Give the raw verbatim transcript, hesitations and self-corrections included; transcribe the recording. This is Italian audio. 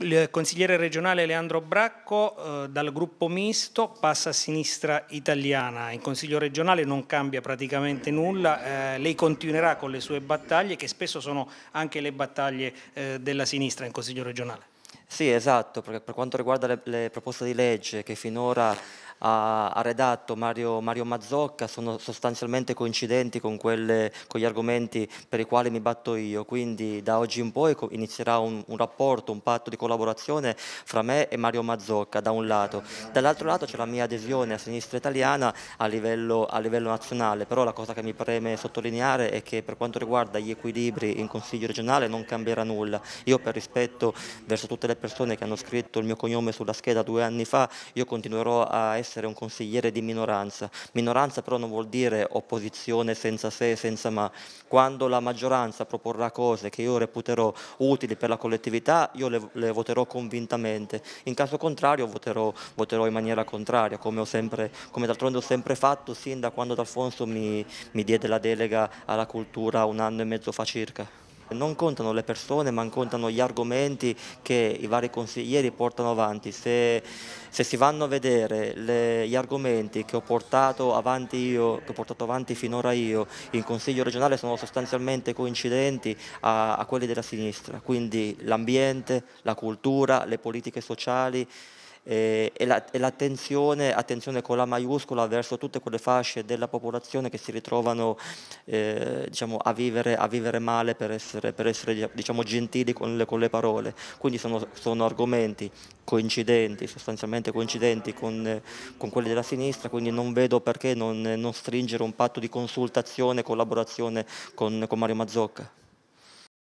Il consigliere regionale Leandro Bracco eh, dal gruppo misto passa a Sinistra Italiana. In consiglio regionale non cambia praticamente nulla, eh, lei continuerà con le sue battaglie che spesso sono anche le battaglie eh, della sinistra in consiglio regionale. Sì, esatto, perché per quanto riguarda le, le proposte di legge che finora ha, ha redatto Mario, Mario Mazzocca sono sostanzialmente coincidenti con, quelle, con gli argomenti per i quali mi batto io, quindi da oggi in poi co- inizierà un, un rapporto, un patto di collaborazione fra me e Mario Mazzocca da un lato, dall'altro lato c'è la mia adesione a Sinistra Italiana a livello, a livello nazionale, però la cosa che mi preme sottolineare è che per quanto riguarda gli equilibri in Consiglio regionale non cambierà nulla. Io per rispetto verso tutte le persone che hanno scritto il mio cognome sulla scheda due anni fa, io continuerò a essere un consigliere di minoranza. Minoranza però non vuol dire opposizione senza se e senza ma. Quando la maggioranza proporrà cose che io reputerò utili per la collettività, io le, le voterò convintamente. In caso contrario voterò, voterò in maniera contraria, come, ho sempre, come d'altronde ho sempre fatto sin da quando D'Alfonso mi, mi diede la delega alla cultura un anno e mezzo fa circa. Non contano le persone, ma contano gli argomenti che i vari consiglieri portano avanti. Se, se si vanno a vedere le- gli argomenti che ho portato avanti io, che ho portato avanti finora io in Consiglio regionale, sono sostanzialmente coincidenti a, a quelli della sinistra. Quindi l'ambiente, la cultura, le politiche sociali eh, e la- e l'attenzione, attenzione con la maiuscola verso tutte quelle fasce della popolazione che si ritrovano eh, diciamo, a vivere, a vivere male per essere, per essere diciamo, gentili con le, con le parole. Quindi sono, sono argomenti coincidenti, sostanzialmente coincidenti con, eh, con quelli della sinistra, quindi non vedo perché non, non stringere un patto di consultazione e collaborazione con, con Mario Mazzocca.